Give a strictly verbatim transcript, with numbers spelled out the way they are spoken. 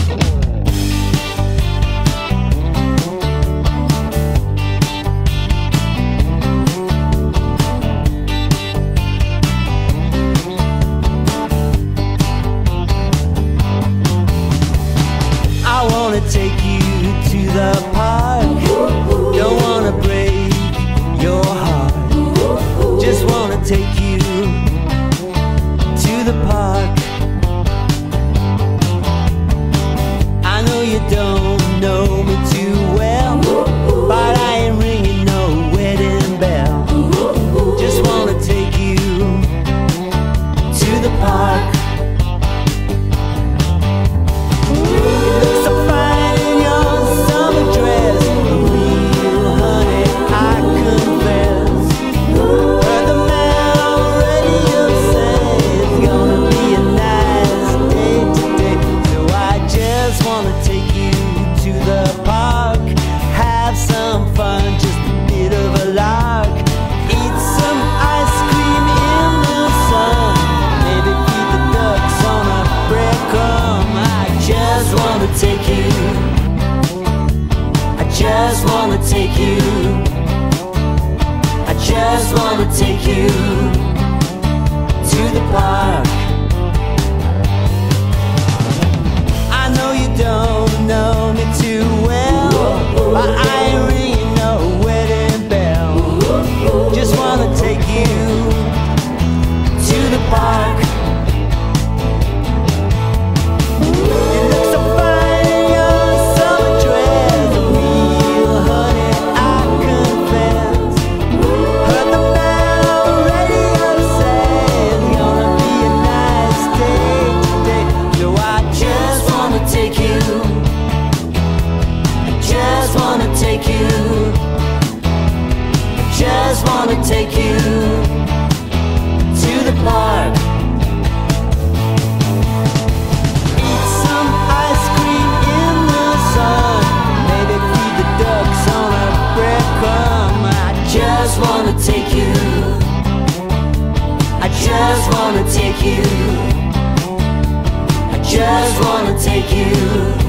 I wanna take you to the park. Don't wanna break your heart. Just wanna take you to the park. I know you don't know me too well, but I ain't ringing no wedding bell. Just wanna take you to the park. Take you, I just wanna take you, I just wanna take you to the park. I know you don't know me too well, but I ain't ringing no wedding bell. Just wanna take you to the park. Just wanna take you to the park. Eat some ice cream in the sun, maybe feed the ducks on a breadcrumb. I just wanna take you, I just wanna take you, I just wanna take you